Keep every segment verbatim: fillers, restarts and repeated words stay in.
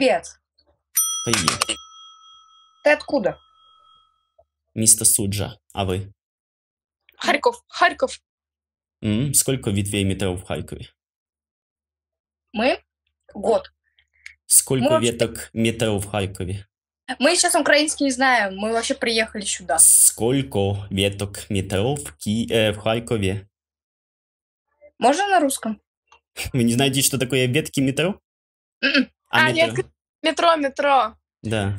Привет. Привіт. Ты откуда? Місто Суджа. А ви? Харьков, Харьков. М, Сколько ветвей метро в Харькове? Мы? Год. Сколько Мы вообще- веток метро в Харькове? Мы сейчас украинский не знаем, мы вообще приехали сюда. Сколько веток метро в, Ки... э, в Харькове? Можно на русском? Вы не знаете, что такое ветки метро? М-м. А, А, метро? нет, метро, метро. Да.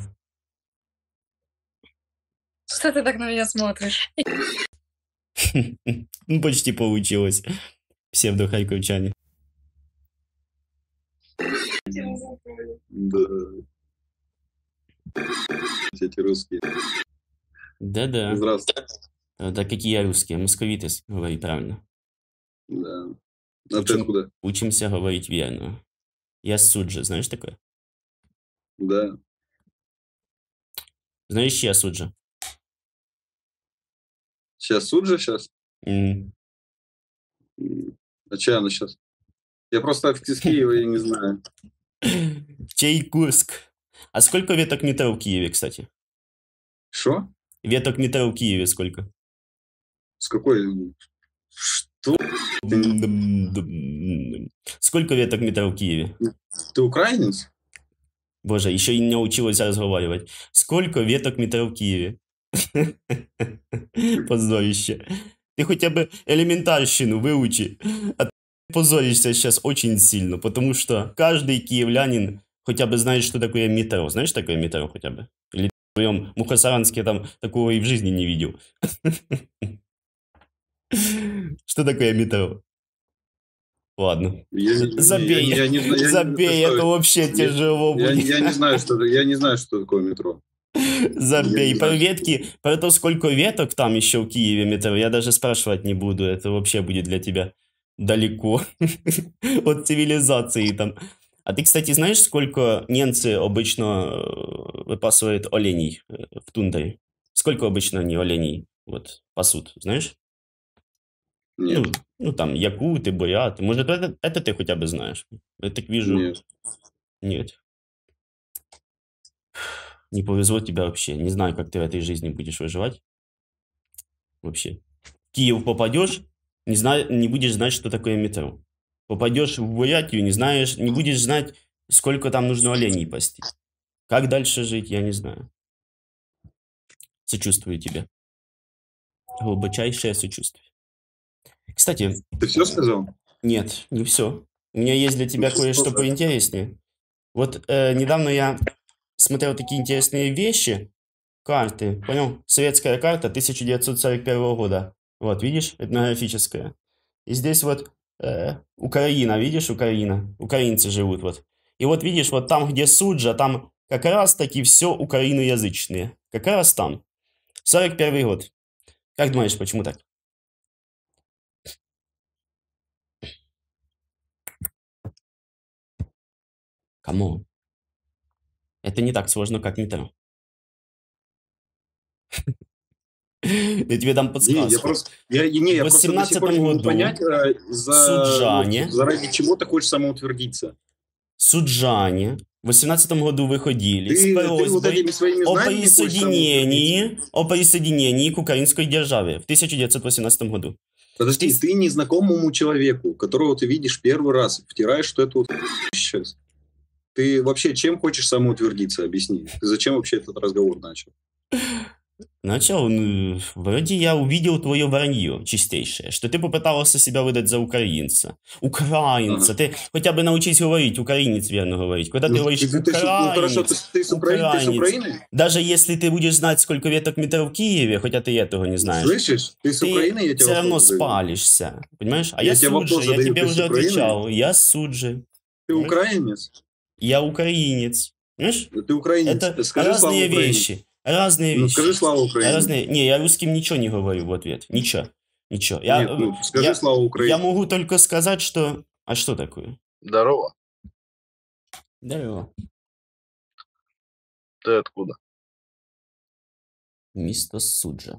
Что ты так на меня смотришь? Ну, почти получилось. Псевдо-харьковчане. Да. Эти русские. Да-да. Здравствуйте. А, Да какие русские? Московиты говорить правильно. Да. А ты Учим- откуда? Учимся говорить верно. Я с Суджи, знаешь такое? Да. Знаешь, я Суджа? Сейчас суд же сейчас? М. А чья она сейчас? Я просто из Киева и не знаю. Чей Курск? А сколько веток метро в Киеве, кстати? Что? Веток метро в Киеве сколько? С какой? Что? Сколько веток метро в Киеве? Ты украинец? Боже, еще и не научилась разговаривать. Сколько веток метро в Киеве? Позорище. Ты хотя бы элементарщину выучи. А ты позоришься сейчас очень сильно, потому что каждый киевлянин хотя бы знает, что такое метро. Знаешь, такое метро хотя бы? Или ты в своем Мухосранске там такого и в жизни не видел. Что такое метро? Ладно. Я, З- не- Забей. я- я не знаю- я не Забей, это представляю. вообще Я- тяжело Я, будет. я не знаю, что я не знаю, что такое метро. Забей. Я не Про знаю. ветки, про то, сколько веток там еще в Киеве метро, я даже спрашивать не буду. Это вообще будет для тебя далеко от цивилизации там. А ты, кстати, знаешь, сколько немцы обычно э, выпасывают оленей э, в тундре? Сколько обычно они оленей вот пасут, знаешь? Нет, Ну, ну там якуты, буряты. Может, это, это ты хотя бы знаешь? Я так вижу. нет. Нет. Не повезло тебе вообще. Не знаю, как ты в этой жизни будешь выживать. Вообще. В Киев попадешь, не, зна... не будешь знать, что такое метро. Попадешь в Бурятию, не знаешь, не будешь знать, сколько там нужно оленей пасти. Как дальше жить, я не знаю. Сочувствую тебе. Глубочайшее сочувствие. Кстати, Ты все сказал? нет, не все. У меня есть для тебя Ну, что кое-что такое? поинтереснее. Вот э, недавно я смотрел такие интересные вещи. Карты, понял? Советская карта тысяча девятьсот сорок первого года. Вот, видишь, этнографическая. И здесь вот э, Украина, видишь, Украина. Украинцы живут вот. И вот видишь, вот там, где Суджа, там как раз таки все украиноязычные. Как раз там. сорок первый год. Как думаешь, почему так? Кому? Это не так сложно, как метро. Я тебе дам Не, я подсказку. просто, я, не, я В просто до сих пор не могу восемнадцатом году понять, э, за, суджане- вот, заради чего ты хочешь самоутвердиться. Суджане в восемнадцатом году выходили с Ты, ты вот просьбой этими своими о знаниями хочешь присоединении, самоутвердиться. о присоединении к украинской державе в тысяча девятьсот восемнадцатом году. Подожди, Ты- ты незнакомому человеку, которого ты видишь первый раз, втираешь, что это вот сейчас. Ты вообще чем хочешь самоутвердиться, объясни. Ты зачем вообще этот разговор начал? Начал, ну, вроде я увидел твое вранье чистейшее, что ты попытался себя выдать за украинца. Украинца. Ага. Ты хотя бы научись говорить, украинец верно говорить. Когда ты Ну, говоришь ты, ты, ты, ну, хорошо, ты, украинец, ты с Украины, ты с украинец. Украины? Даже если ты будешь знать, сколько веток метро в Киеве, хотя ты этого не знаешь, Слышишь? Ты с ты Украины, я тебе все равно вопрос задаю. спалишься, понимаешь? А Я я, тебе вопрос Суджи, я задаю, тебе ты с уже Украины? отвечал, я Суджи, Ты украинец? я украинец, понимаешь? Ты украинец. Это Скажи слава разные Украине. вещи, разные Ну, вещи. скажи слава Украине. Разные... Не, я русским ничего не говорю в ответ, ничего, ничего. Я, Нет, ну, скажи я, слава Украине. я могу только сказать, что... А что такое? Здорово. Здорово. Ты откуда? Мисто Суджа.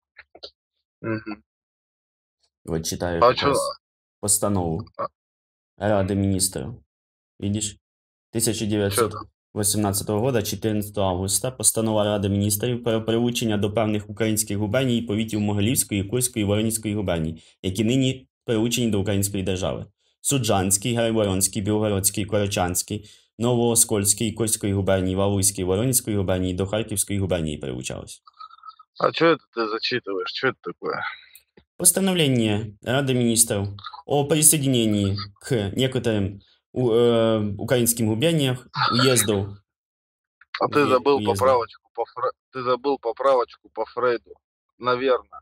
Мгм. Вот читаю А как чё? раз постанову. Рады министров. Видишь? тисяча дев'ятсот вісімнадцятого года, чотирнадцятого августа, постанова Ради міністрів про прилучення до певних українських губерній і повітів Могилівської, Курської і Воронізької губерній, які нині прилучені до української держави. Суджанський, Грайворонський, Білгородський, Корочанський, Новооскольський, Курської губернії, Валуйської, Воронізької губернії до Харківської губернії прилучались. А что это ты зачитываешь? Что это такое? Постановление Рады министров о присоединении к некоторым у- э, украинским губерниям уездов. А ты Уе- забыл уездов. поправочку по Фре... Ты забыл поправочку по Фрейду. Наверное.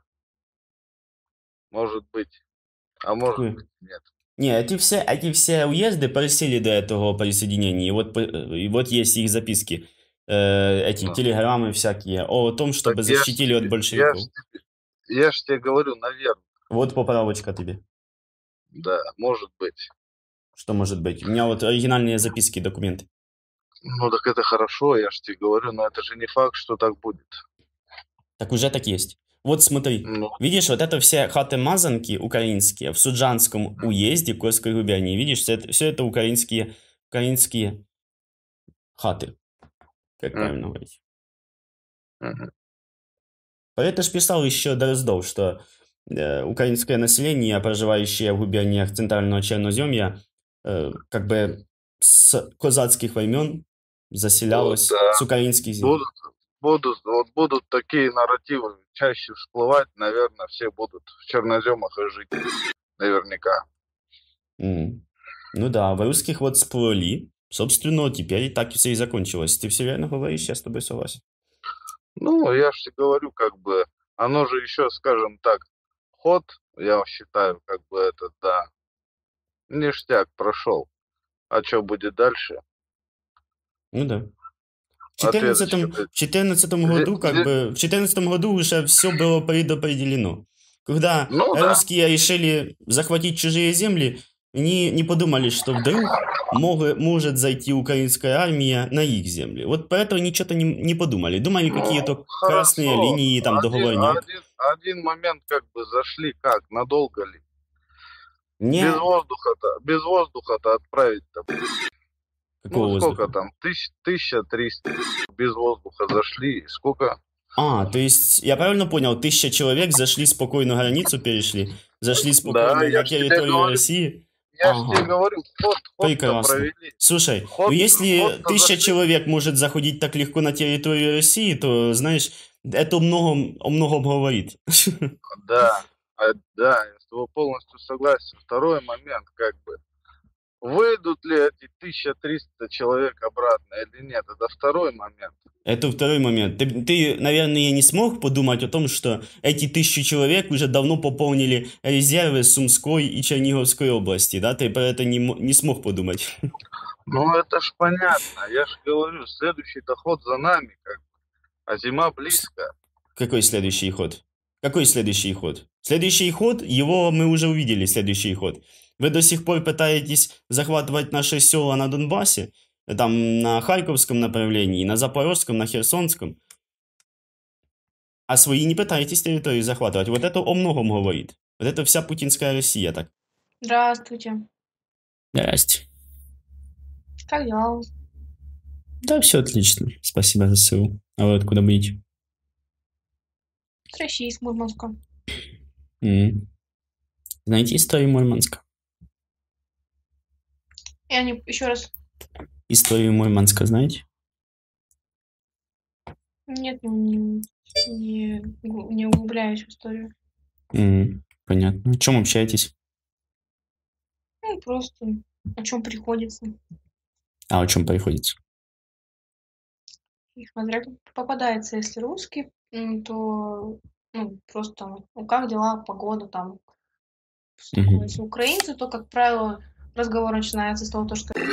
Может быть. А может Какую? быть нет. Не, эти все, эти все уезды просили до этого присоединения. И вот, по- и вот есть их записки, э, эти Ну. телеграммы всякие, о том, чтобы Так я ж защитили от тебе- большевиков. Я ж, тебе- я ж тебе говорю, наверное. Вот поправочка тебе. Да, может быть. Что может быть? У меня вот оригинальные записки, документы. Ну так это хорошо, я ж тебе говорю, но это же не факт, что так будет. Так уже так есть. Вот смотри. Ну, Видишь, вот это все хаты-мазанки украинские в Суджанском уезде Курской губернии. Видишь, все это, все это украинские, украинские хаты. Как Мгм. правильно говорить. мгм. Про это ж писал еще Дроздов, что э, украинское население, проживающее в губерниях Центрального Черноземья, э, как бы с козацких времен заселялось Вот, да. с украинских земель. Будут, будут, вот будут такие нарративы чаще всплывать, наверное, все будут в черноземах и жить. Наверняка. М. Ну да, в русских вот сплыли. Собственно, теперь так все и закончилось. Ты все верно говоришь, я с тобой согласен. Ну, я же тебе говорю, как бы, оно же еще, скажем так, ход, я считаю, как бы это, да, ништяк прошел. А что будет дальше? Ну да. В Ответочка, четырнадцатом, блядь. в четырнадцатом Зе- году, как зе- бы, в четырнадцатом году уже все было предопределено. Когда Ну да. русские решили захватить чужие земли, они не подумали, что вдруг мог- может зайти украинская армия на их земли. Вот поэтому ничего-то не, не подумали. Думали, Ну, какие-то красные хорошо. линии, там, Один, договорняк. один, один момент как бы зашли, как, надолго ли? Не, Без воздуха-то, без воздуха-то отправить-то. какого Ну, сколько воздуха? там? Тысяч, тысяча триста без воздуха зашли. Сколько? А, то есть, я правильно понял, тысяча человек зашли спокойно границу, перешли, зашли спокойно Да, я на ж тебе территорию говорю. России. Я же Ага. тебе говорю, ход, ход-то Прекрасно. провели. Слушай, Ход- ну если ход-то тысяча зашли. человек может заходить так легко на территорию России, то, знаешь, это о многом, о многом говорит. Да, а, да, я с тобой полностью согласен. Второй момент, как бы, выйдут ли эти тысяча триста человек обратно или нет, это второй момент. Это второй момент. Ты, ты, наверное, не смог подумать о том, что эти тысячи человек уже давно пополнили резервы Сумской и Черниговской области, да? Ты про это не, мо- не смог подумать. Ну, это ж понятно, я же говорю, следующий доход за нами, как бы, а зима близко. Какой следующий ход? Какой следующий ход? Следующий ход, его мы уже увидели, следующий ход. Вы до сих пор пытаетесь захватывать наши села на Донбассе, там на Харьковском направлении, на Запорожском, на Херсонском. А свои не пытаетесь территории захватывать. Вот это о многом говорит. Вот это вся путинская Россия так. Здравствуйте. Здрасте. Как дела? Да, все отлично. Спасибо за ссылку. А вы откуда будете? С России, с Мурманска. М. Знаете историю Мурманска? Я не... Еще раз. Историю Мурманска знаете? Нет, не, не, не углубляюсь в историю. М, Понятно. О чем общаетесь? Ну, просто о чем приходится. А о чем приходится? И смотря как попадается, если русский, м, то ну, просто там, ну, как дела, погода там. Что Мгм. Если украинцы, то, как правило, разговор начинается с того, то, что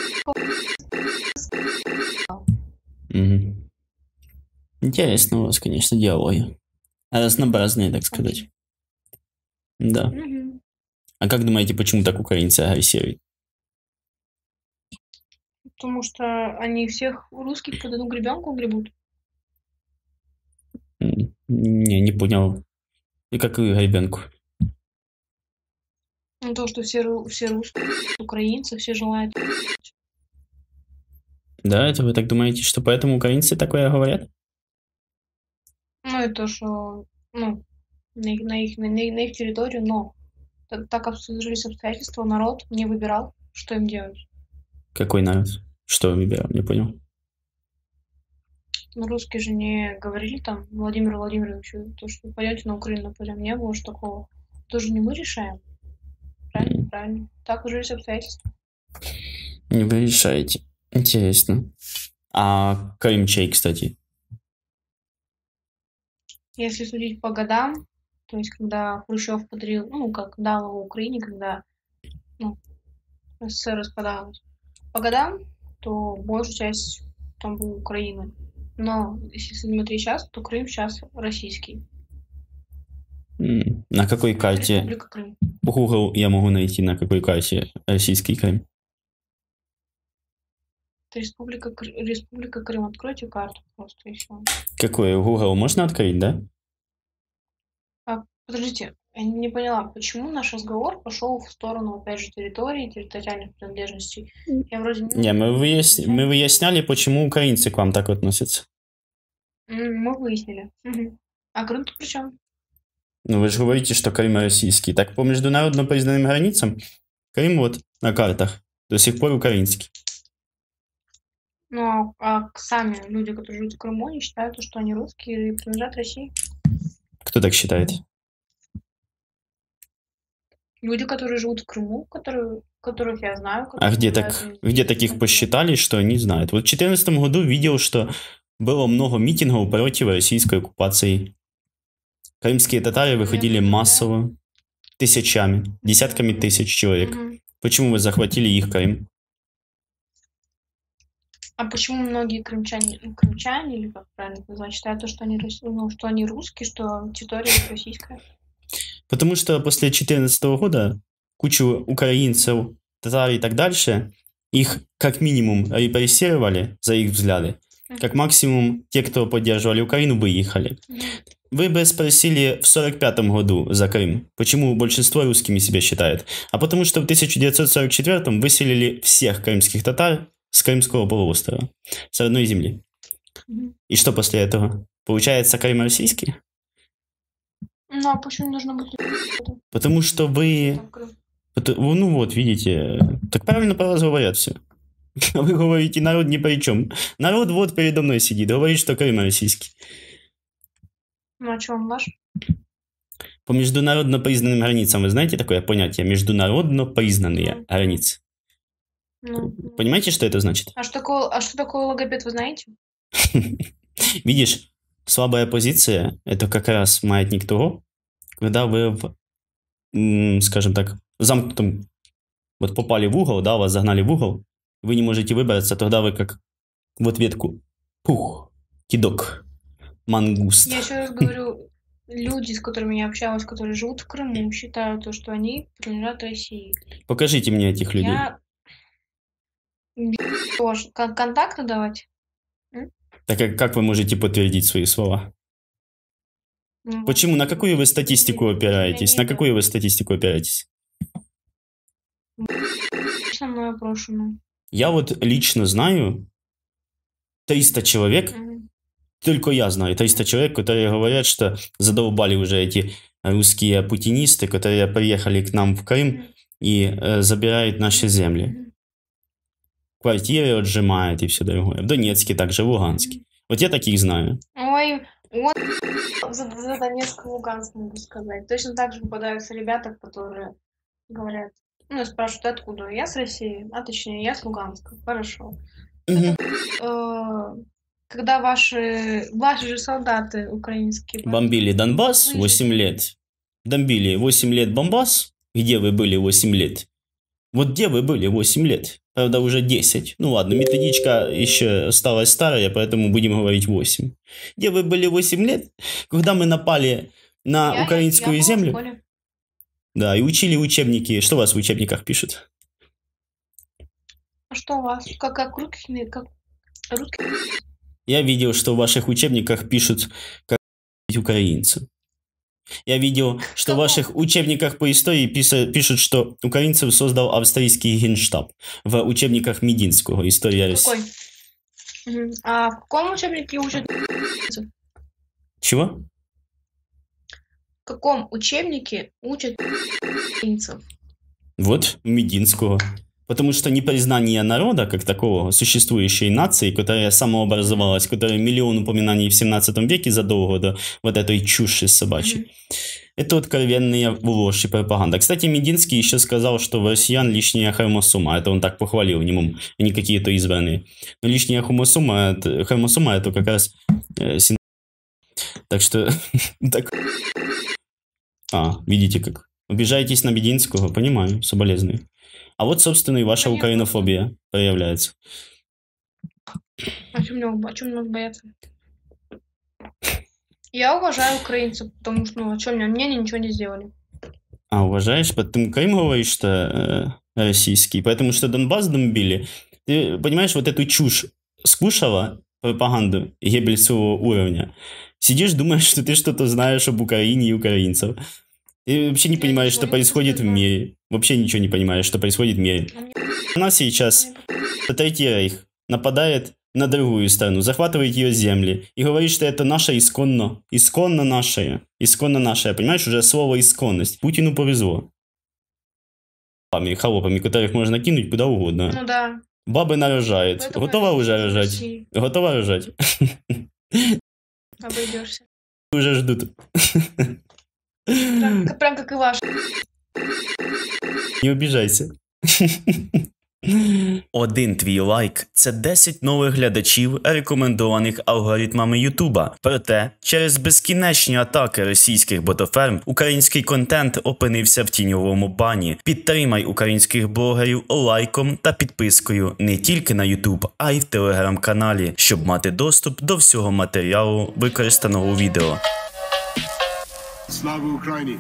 Мгм. Интересно у вас, конечно, диалоги. Разнообразные, так сказать. Да. Мгм. А как думаете, почему так украинцы агрессируют? Потому что они всех русских под одну гребенку гребут. М, Не, не понял. И какую гребенку? Ну, то, что все, ру- все русские, украинцы, все желают. Да, это вы так думаете, что поэтому украинцы такое говорят? Ну, и то, что, ну, на их, на их, на их, на их территорию, но та- так как сложились обстоятельства, народ не выбирал, что им делать. Какой народ? Что выбирал, не понял. Ну, русские же не говорили там Владимир Владимирович, то, что пойдете на Украину, нападем, не было же такого. Тоже не мы решаем. Правильно, правильно. Так сложились обстоятельства. Не вы решаете. Интересно. А Крым чей, кстати? Если судить по годам, то есть когда Хрущев подарил, ну, как дал его Украине, когда, ну, СССР распадалась. По годам, то большая часть там была Украины. Но если смотреть сейчас, то Крым сейчас российский. М, На какой карте Республика Крым. Google я могу найти, на какой карте российский Крым? Это Республика, Кры- Республика Крым. Откройте карту просто и все. Какой Google можно открыть, да? А, подождите, я не поняла, почему наш разговор пошел в сторону, опять же, территории, территориальных принадлежностей. Я вроде не... Не, мы, выяс- Ничего. мы выясняли, почему украинцы к вам так относятся. М, Мы выяснили. Мгм. А Крым тут при чем? Ну, вы же говорите, что Крым российский. Так по международно признанным границам Крым вот на картах до сих пор украинский. Ну, а, а к- сами люди, которые живут в Крыму, они считают, что они русские и принадлежат России. Кто так считает? Люди, которые живут в Крыму, которые, которых я знаю, А которые где, называют так, меня где таких здесь, посчитали, что они знают? Вот в две тысячи четырнадцатом году видел, что было много митингов против российской оккупации. Крымские татары выходили представляю. массово, тысячами, десятками тысяч человек. Мгм. Почему вы захватили их Крым? А почему многие крымчане, ну, крымчане, или как правильно это назвать, считают, то, что они, рос- ну, что они русские, что территория их российская? Потому что после две тысячи четырнадцатого года кучу украинцев, татар и так дальше, их как минимум репрессировали за их взгляды. Как максимум, те, кто поддерживали Украину, выехали. Мгм. Вы бы спросили в сорок пятом году за Крым, почему большинство русскими себя считает. А потому что в тысяча девятьсот сорок четвёртом выселили всех крымских татар с Крымского полуострова, с родной земли. Мгм. И что после этого? Получается Крым российский? Ну, а почему нужно быть Потому что вы... там Крым? пото- Ну вот, видите, так правильно про вас говорят все. А вы говорите, народ ни при чем. Народ вот передо мной сидит, говорит, что Крым российский. Ну, а что, он ваш? По международно признанным границам, вы знаете такое понятие? Международно признанные Мгм. границы. Ну, Понимаете, что это значит? а что такое, а что такое логопед, вы знаете? Видишь, слабая позиция – это как раз маятник того, когда вы в, м, скажем так, замкнутом, вот попали в угол, да, вас загнали в угол, вы не можете выбраться, тогда вы как в ответку пух, кидок, мангуст. Я еще раз говорю, люди, с которыми я общалась, которые живут в Крыму, считают, то, что они принадлежат России. Покажите мне этих людей. Я... Что ж, кон- контакты давать? Так как, как вы можете подтвердить свои слова? Ну, Почему? На какую вы статистику не- опираетесь? не- На какую вы статистику опираетесь? Лично мое прошлое. Я вот лично знаю триста человек, Мгм. только я знаю триста человек, которые говорят, что задолбали уже эти русские путинисты, которые приехали к нам в Крым Мгм. и э, забирают наши земли. Мгм. Квартиры отжимают и все другое. В Донецке также, в Луганске. Вот я таких знаю. Ой, вот за, за Донецк и Луганск могу сказать. Точно так же попадаются ребята, которые говорят, ну, спрашивают, откуда? Я с России, а точнее, я с Луганска. Хорошо. Мгм. Э, Когда ваши, ваши же солдаты украинские... Бомбили Донбасс Вы- восемь лет. Бомбили восемь лет Донбасс. Где вы были восемь лет? Вот где вы были восемь лет? Правда, уже десять. Ну ладно, методичка еще осталась старая, поэтому будем говорить восемь. Где вы были восемь лет, когда мы напали на Я- я- украинскую я была в землю? школе. Да, и учили учебники. Что у вас в учебниках пишут? А что у вас? Как, как русский, как русский? Я видел, что в ваших учебниках пишут, как украинцев. Я видел, что в Каком? ваших учебниках по истории писа- пишут, что украинцев создал австрийский генштаб. В учебниках Мединского «История России». Какой? Мгм. А в каком учебнике учат? Чего? В каком учебнике учат украинцев? Вот, у Мединского. Потому что непризнание народа, как такого, существующей нации, которая самообразовалась, которая миллион упоминаний в семнадцатом веке задолго до вот этой чуши собачьей, Мгм. это откровенная ложь и пропаганда. Кстати, Мединский еще сказал, что в россиян лишняя хромосома. Это он так похвалил, не, мом- не какие-то избранные. Но лишняя хромосома, это, хромосома, это как раз э, син- Так что... так. А, видите как. Обижаетесь на Мединского, понимаю, соболезную. А вот, собственно, и ваша Да нет, украинофобия проявляется. А чем мне, о чем надо бояться? Я уважаю украинцев, потому что, ну, а чем мне, мне они ничего не сделали. А, уважаешь? Потому Крым говоришь, что э, российский, потому что Донбасс бомбили. Ты понимаешь, вот эту чушь скушала, пропаганду Геббельсового уровня. Сидишь, думаешь, что ты что-то знаешь об Украине и украинцев. Ты вообще не Я понимаешь, ничего что не происходит в знаю. мире. Вообще ничего не понимаешь, что происходит в мире. А мне- Она сейчас, Третий Рейх, нападает на другую страну, захватывает ее земли и говорит, что это наше исконно, исконно наше, исконно наше. Понимаешь, уже слово исконность. Путину повезло. Холопами, холопами, которых можно кинуть куда угодно. Ну да. Бабы нарожает. Поэтому Готова я уже живу в рожать? России. Готова рожать? Обойдешься. Уже ждут. Прям, как- прям как и ваш. Не обіжайся. Один твій лайк – це десять нових глядачів, рекомендованих алгоритмами Ютуба. Проте, через безкінечні атаки російських ботоферм, український контент опинився в тіньовому бані. Підтримай українських блогерів лайком та підпискою не тільки на Ютуб, а й в телеграм-каналі, щоб мати доступ до всього матеріалу, використаного у відео. Слава Україні!